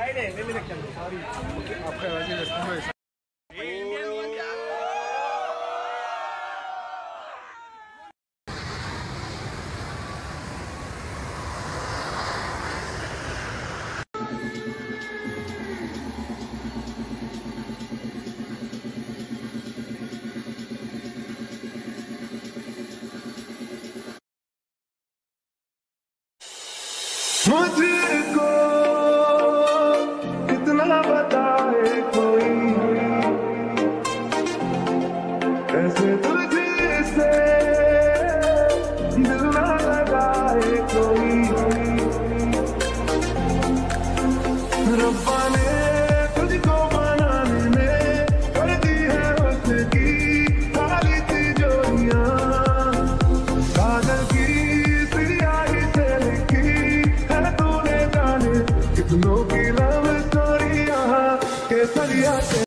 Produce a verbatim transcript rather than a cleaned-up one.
आपका वैसे रेस्पॉन्ड मुझको कितना बताए कोई ऐसे तुझसे दिल ना लगाए कोई। रब्बा ने तुझको बनाने में कर दी है उसकी सारी तिजोरियां, कागज की सियाही से लिखी कितनों की लव स्टोरी यहाँ केसरिया।